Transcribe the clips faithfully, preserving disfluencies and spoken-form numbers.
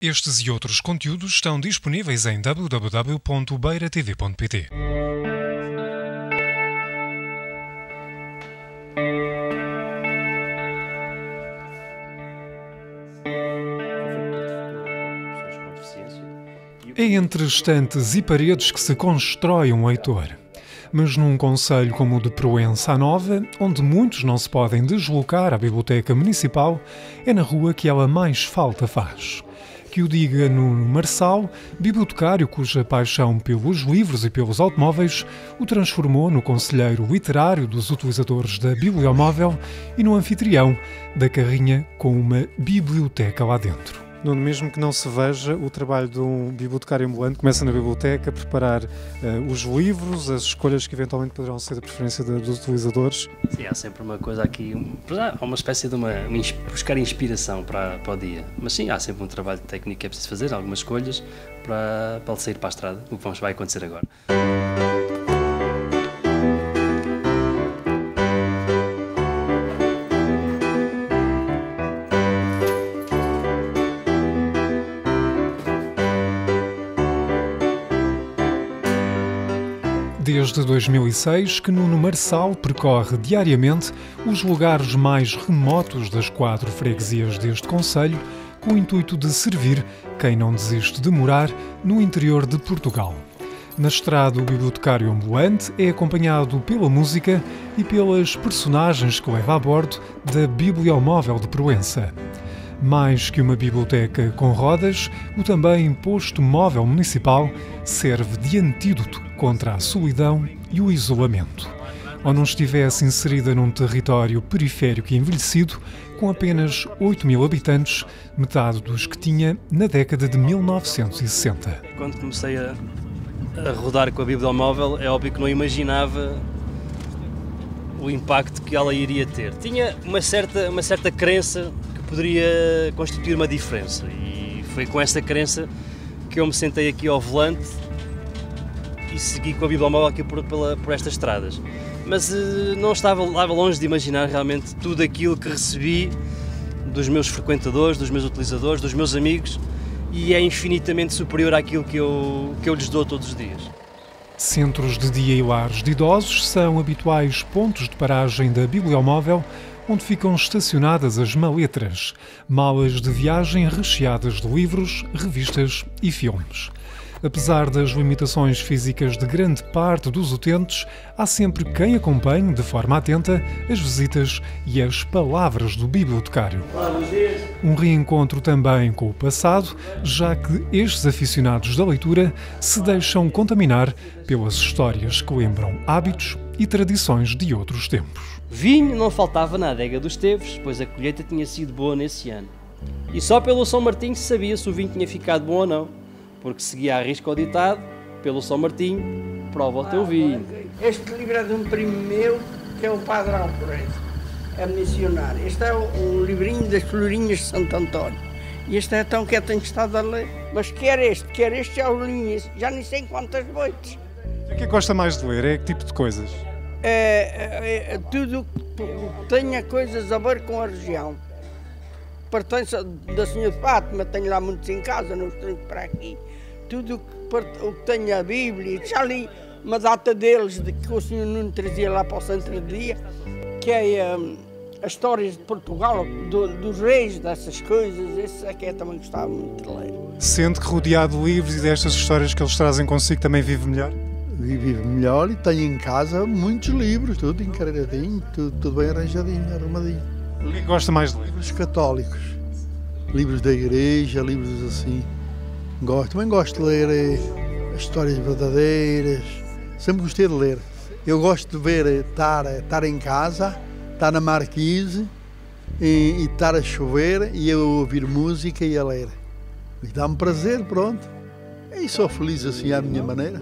Estes e outros conteúdos estão disponíveis em w w w ponto beira t v ponto p t. É entre estantes e paredes que se constrói um heitor. Mas num concelho como o de Proença à Nova, onde muitos não se podem deslocar à Biblioteca Municipal, é na rua que ela mais falta faz. Que o diga Nuno Marçal, bibliotecário cuja paixão pelos livros e pelos automóveis o transformou no conselheiro literário dos utilizadores da Bibliomóvel e no anfitrião da carrinha com uma biblioteca lá dentro. Nuno, mesmo que não se veja, o trabalho de um bibliotecário ambulante começa na biblioteca, a preparar uh, os livros, as escolhas que eventualmente poderão ser da preferência de, dos utilizadores. Sim, há sempre uma coisa aqui, um, há uma espécie de uma, uma buscar inspiração para, para o dia. Mas sim, há sempre um trabalho técnico que é preciso fazer, algumas escolhas para, para sair para a estrada, o que vai acontecer agora. Desde dois mil e seis que Nuno Marçal percorre diariamente os lugares mais remotos das quatro freguesias deste concelho com o intuito de servir quem não desiste de morar no interior de Portugal. Na estrada, o bibliotecário ambulante é acompanhado pela música e pelas personagens que leva a bordo da Bibliomóvel de Proença. Mais que uma biblioteca com rodas, o também posto móvel municipal serve de antídoto contra a solidão e o isolamento. Ou não estivesse inserida num território periférico e envelhecido, com apenas oito mil habitantes, metade dos que tinha na década de mil novecentos e sessenta. Quando comecei a, a rodar com a Bibliomóvel, é óbvio que não imaginava o impacto que ela iria ter. Tinha uma certa, uma certa crença poderia constituir uma diferença e foi com essa crença que eu me sentei aqui ao volante e segui com a Bibliomóvel aqui por, pela, por estas estradas. Mas uh, não estava lá longe de imaginar realmente tudo aquilo que recebi dos meus frequentadores, dos meus utilizadores, dos meus amigos, e é infinitamente superior àquilo que eu, que eu lhes dou todos os dias. Centros de dia e lares de idosos são habituais pontos de paragem da Bibliomóvel, onde ficam estacionadas as maletras, malas de viagem recheadas de livros, revistas e filmes. Apesar das limitações físicas de grande parte dos utentes, há sempre quem acompanhe de forma atenta as visitas e as palavras do bibliotecário. Um reencontro também com o passado, já que estes aficionados da leitura se deixam contaminar pelas histórias que lembram hábitos e tradições de outros tempos. Vinho não faltava na adega dos Teves, pois a colheita tinha sido boa nesse ano. E só pelo São Martinho se sabia se o vinho tinha ficado bom ou não, porque seguia a risca o ditado, pelo São Martinho, prova o teu vinho. Este livro é de um primo meu, que é o Padre Alfredo, é missionário. Este é um livrinho das Florinhas de Santo António. E este é tão que eu tenho estado a ler. Mas quer este, quer este, já o li, já nem sei quantas noites. O que é que gosta mais de ler? É que tipo de coisas? É, é, é tudo que tenha coisas a ver com a região. Pertence da senhora Fátima, tenho lá muitos em casa, não estou para aqui. Tudo o que tenha a Bíblia, já li uma data deles, de que o senhor Nuno trazia lá para o centro de dia, que é um, as histórias de Portugal, do, dos reis, dessas coisas, esse é que eu também gostava muito de ler. Sente que rodeado de livros e destas histórias que eles trazem consigo também vive melhor? Vive melhor e tenho em casa muitos livros, tudo encaradinho, tudo, tudo bem arranjadinho, arrumadinho. O que gosta mais de ler? Livros católicos, livros da igreja, livros assim. Gosto, também gosto de ler eh, histórias verdadeiras, sempre gostei de ler. Eu gosto de ver, estar, estar em casa, estar na marquise e, e estar a chover e eu ouvir música e a ler. E dá-me prazer, pronto. E sou feliz assim à minha maneira.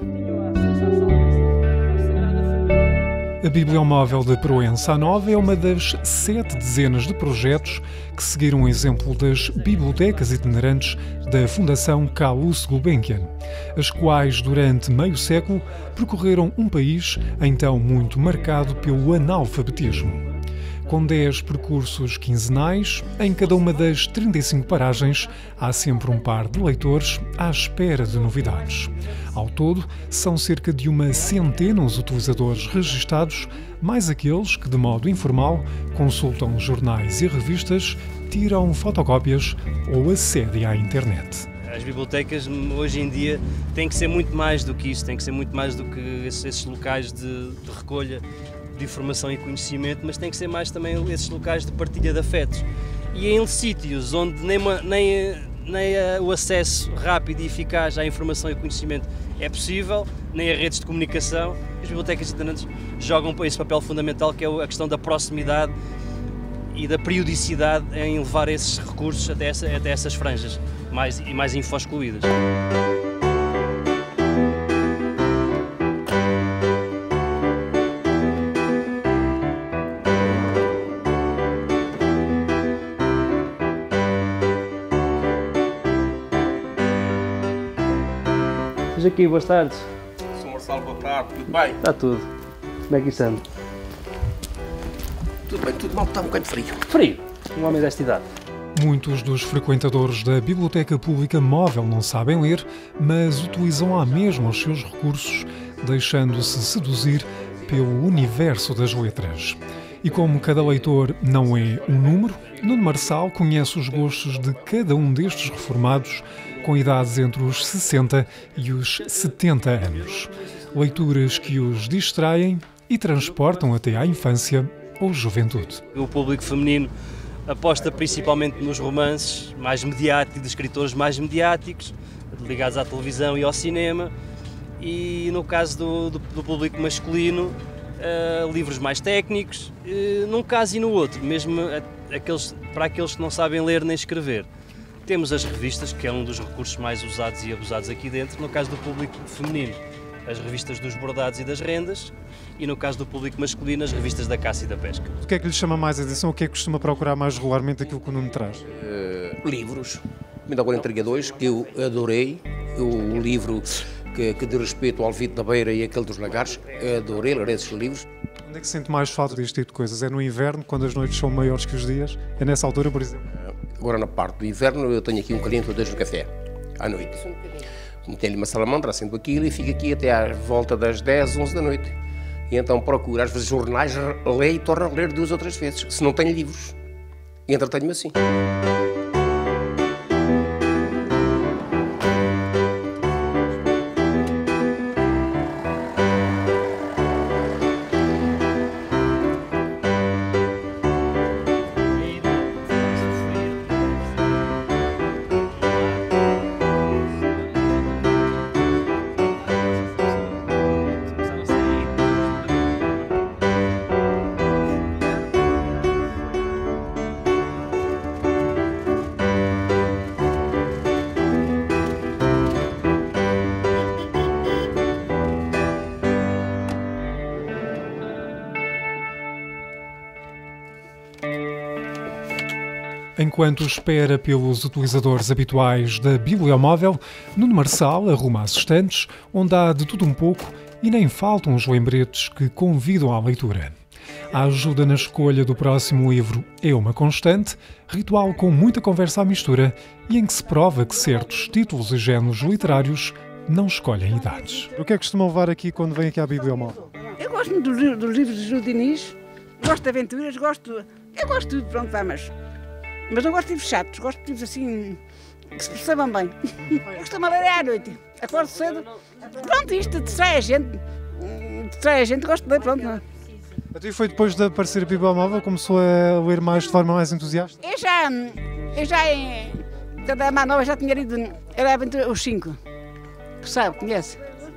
A Bibliomóvel de Proença à Nova é uma das sete dezenas de projetos que seguiram o exemplo das bibliotecas itinerantes da Fundação Calouste Gulbenkian, as quais, durante meio século, percorreram um país então muito marcado pelo analfabetismo. Com dez percursos quinzenais, em cada uma das trinta e cinco paragens há sempre um par de leitores à espera de novidades. Ao todo, são cerca de uma centena os utilizadores registados, mais aqueles que, de modo informal, consultam jornais e revistas, tiram fotocópias ou acedem à internet. As bibliotecas hoje em dia têm que ser muito mais do que isso, têm que ser muito mais do que esses, esses locais de, de recolha de informação e conhecimento, mas têm que ser mais também esses locais de partilha de afetos. E em sítios onde nem, uma, nem, nem o acesso rápido e eficaz à informação e conhecimento é possível, nem a redes de comunicação, as bibliotecas itinerantes jogam esse papel fundamental, que é a questão da proximidade e da periodicidade em levar esses recursos até, essa, até essas franjas mais, e mais info-excluídas. Seja aqui, boas tardes. Sou Marcelo, boa tarde, tudo bem? Está tudo. Como é que isso anda? Tudo bem, tudo mal, está um bocado frio. Frio, um homem desta idade. Muitos dos frequentadores da Biblioteca Pública Móvel não sabem ler, mas utilizam à mesma os seus recursos, deixando-se seduzir pelo universo das letras. E como cada leitor não é um número, Nuno Marçal conhece os gostos de cada um destes reformados, com idades entre os sessenta e os setenta anos. Leituras que os distraem e transportam até à infância ou juventude. O público feminino aposta principalmente nos romances mais mediáticos, de escritores mais mediáticos, ligados à televisão e ao cinema, e no caso do, do, do público masculino, uh, livros mais técnicos, uh, num caso e no outro, mesmo aqueles, para aqueles que não sabem ler nem escrever. Temos as revistas, que é um dos recursos mais usados e abusados aqui dentro, no caso do público feminino, as revistas dos bordados e das rendas, e no caso do público masculino, as revistas da caça e da pesca. O que é que lhe chama mais a atenção? O que é que costuma procurar mais regularmente aquilo que o Nuno traz? Uh, livros. Ainda agora entreguei dois que eu adorei. O livro que, que diz respeito ao Alvito da Beira e aquele dos Lagartos, adorei ler esses livros. Onde é que sente mais falta deste tipo de coisas? É no inverno, quando as noites são maiores que os dias? É nessa altura, por exemplo? Uh, agora na parte do inverno eu tenho aqui um bocadinho de do café, à noite. Meto-lhe uma salamandra, acendo aquilo e fico aqui até à volta das dez, onze da noite. E então procuro, às vezes, jornais, leio e torno a ler duas ou três vezes, se não tenho livros. E entretenho-me assim. Enquanto espera pelos utilizadores habituais da Bibliomóvel, Nuno Marçal arruma as estantes, onde há de tudo um pouco e nem faltam os lembretes que convidam à leitura. A ajuda na escolha do próximo livro é uma constante, ritual com muita conversa à mistura e em que se prova que certos títulos e géneros literários não escolhem idades. O que é que costuma levar aqui quando vem aqui à Bibliomóvel? Eu gosto muito dos, dos livros de Júlio Diniz, gosto de aventuras, gosto... Eu gosto de tudo, pronto, vá, mas... Mas não gosto de livros chatos, gosto de livros assim, que se percebam bem. Eu costumo ler à noite, acordo cedo, pronto, isto distrai a gente, distrai a gente, gosto de ler, pronto. Não. Até foi depois de aparecer a Bibliomóvel, começou a ler mais de forma mais entusiasta? Eu já, eu já, quando era mais nova, já tinha lido, era Aventura, os cinco, que sabe, conhece?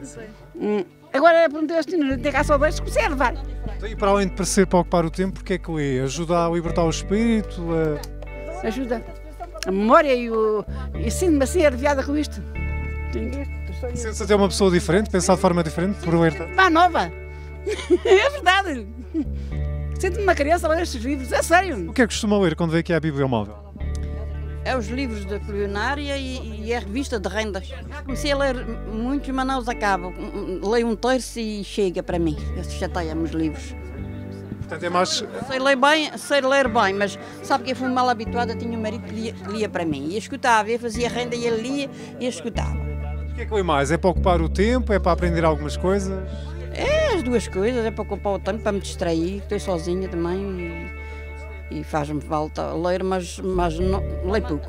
Agora, pronto, eu assim, não tenho cá só dois, comecei a levar. E para além de parecer para ocupar o tempo, porque é que lê? Ajuda a libertar o espírito? A... Ajuda a memória e, o, e sinto-me assim aliviada com isto. Sente-se até uma pessoa diferente, pensar de forma diferente, por ler tanto? Mais nova. É verdade. Sinto-me uma criança a ler estes livros, é sério. O que é que costuma ler quando vem aqui à Bibliomóvel? É os livros da culinária e, e a revista de rendas. Comecei a ler muitos, mas não os acabo. Leio um terço e chega para mim. Chateia-me os livros. Portanto, é mais... Sei ler bem, sei ler bem, mas sabe que eu fui mal habituada, tinha um marido que lia, que lia para mim. E escutava, eu fazia renda e ele lia e escutava. O que é que foi mais? É para ocupar o tempo? É para aprender algumas coisas? É as duas coisas, é para ocupar o tempo, para me distrair, estou sozinha também e, e faz-me falta ler, mas, mas não, leio pouco.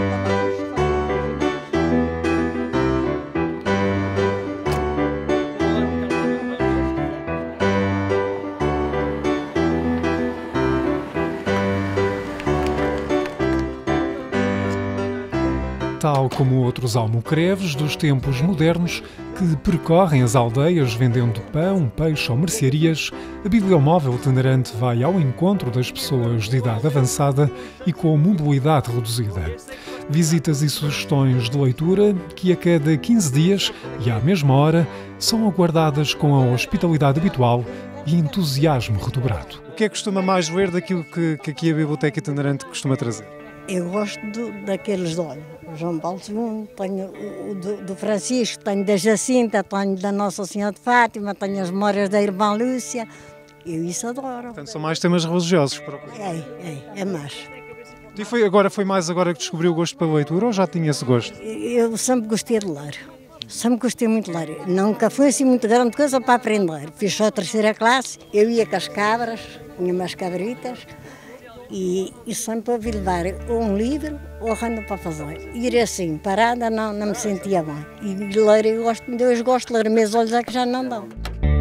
Tal como outros almocreves dos tempos modernos que percorrem as aldeias vendendo pão, peixe ou mercearias, a Bibliomóvel itinerante vai ao encontro das pessoas de idade avançada e com mobilidade reduzida. Visitas e sugestões de leitura que a cada quinze dias e à mesma hora são aguardadas com a hospitalidade habitual e entusiasmo redobrado. O que é que costuma mais ver daquilo que, que aqui a Biblioteca Itinerante costuma trazer? Eu gosto do, daqueles, olha, o João Paulo segundo, tenho o, o do, do Francisco, tenho da Jacinta, tenho da Nossa Senhora de Fátima, tenho as memórias da irmã Lúcia, eu isso adoro. Portanto, são mais temas religiosos. Para... É, é, é mais. E foi, agora, foi mais agora que descobriu o gosto pela leitura ou já tinha esse gosto? Eu sempre gostei de ler, sempre gostei muito de ler. Nunca foi assim muito grande coisa para aprender. Fiz só a terceira classe, eu ia com as cabras, tinha umas cabritas, E, e sempre ouvi levar um livro ou renda para fazer. Ir assim, parada, não, não me sentia bem. E ler, eu gosto, eu gosto de ler, meus olhos é que já não dão.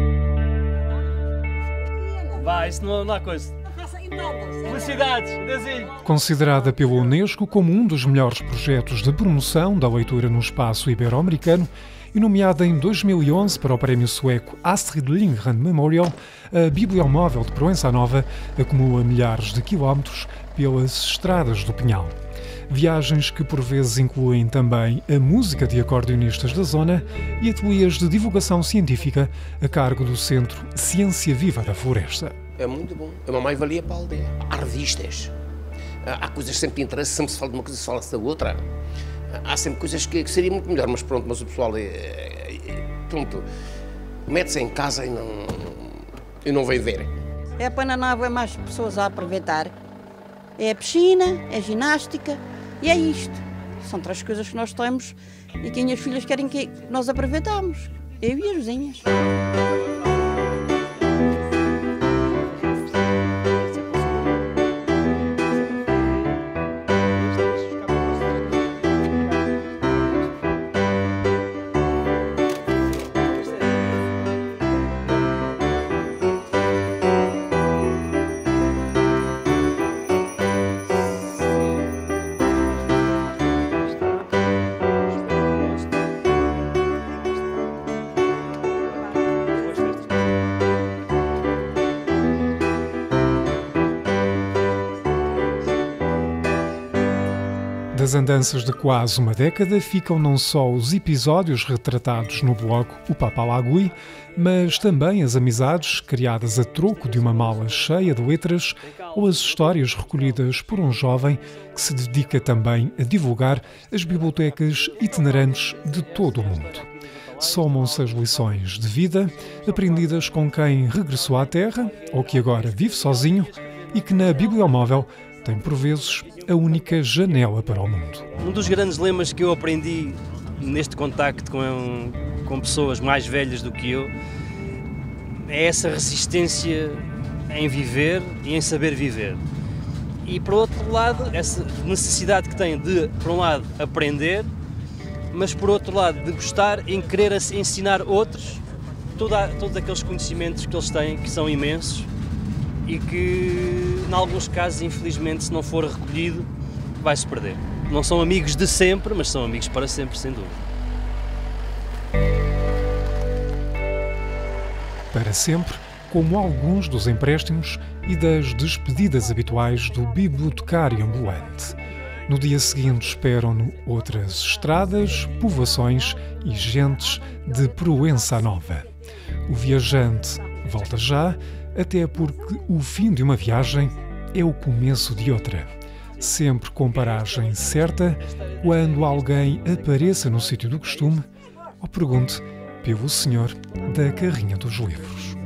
Vai, isso não, não há coisa. Felicidades, Dezinho. Considerada pela Unesco como um dos melhores projetos de promoção da leitura no espaço ibero-americano, e nomeada em dois mil e onze para o prémio sueco Astrid Lindgren Memorial, a Bibliomóvel de Proença Nova acumula milhares de quilómetros pelas estradas do Pinhal. Viagens que por vezes incluem também a música de acordeonistas da zona e ateliês de divulgação científica a cargo do Centro Ciência Viva da Floresta. É muito bom, é uma mais-valia para a aldeia. Há revistas, há coisas sempre de interesse, sempre se fala de uma coisa, se fala-se da outra. Há sempre coisas que, que seria muito melhor, mas pronto, mas o pessoal é, é, é, pronto, mete-se em casa e não, e não vem ver. É para na nave, é mais pessoas a aproveitar. É a piscina, é a ginástica e é isto. São três coisas que nós temos e que as minhas filhas querem que nós aproveitamos. Eu e as vizinhas. Das andanças de quase uma década ficam não só os episódios retratados no blog O Papalagui, mas também as amizades criadas a troco de uma mala cheia de letras ou as histórias recolhidas por um jovem que se dedica também a divulgar as bibliotecas itinerantes de todo o mundo. Somam-se as lições de vida aprendidas com quem regressou à Terra ou que agora vive sozinho e que na Bibliomóvel tem, por vezes, a única janela para o mundo. Um dos grandes lemas que eu aprendi neste contacto com, com pessoas mais velhas do que eu é essa resistência em viver e em saber viver. E, por outro lado, essa necessidade que têm de, por um lado, aprender, mas, por outro lado, de gostar em querer ensinar outros toda, todos aqueles conhecimentos que eles têm, que são imensos, e que, em alguns casos, infelizmente, se não for recolhido, vai-se perder. Não são amigos de sempre, mas são amigos para sempre, sem dúvida. Para sempre, como alguns dos empréstimos e das despedidas habituais do bibliotecário ambulante. No dia seguinte esperam-no outras estradas, povoações e gentes de Proença Nova. O viajante volta já, até porque o fim de uma viagem é o começo de outra. Sempre com paragem certa, quando alguém apareça no sítio do costume ou pergunte pelo senhor da carrinha dos livros.